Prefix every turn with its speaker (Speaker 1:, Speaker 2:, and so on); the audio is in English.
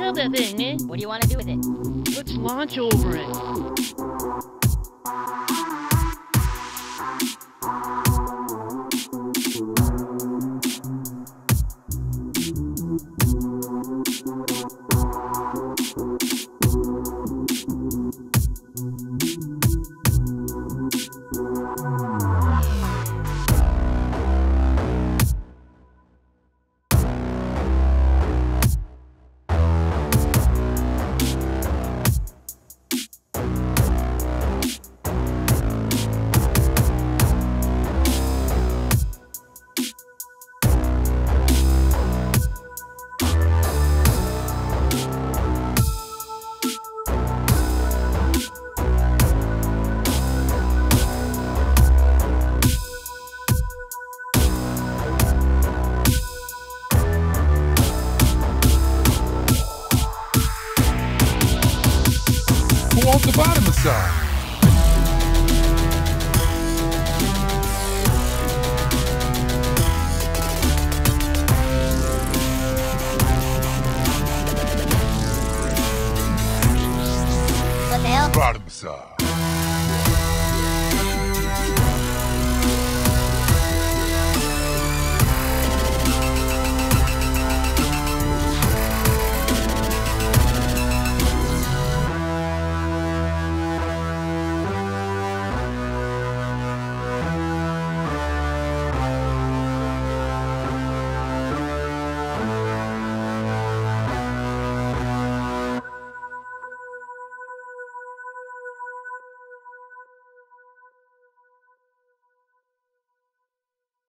Speaker 1: love that thing, eh?
Speaker 2: What do you want to do with it?
Speaker 1: Let's launch over it.
Speaker 3: Who wants the body massage?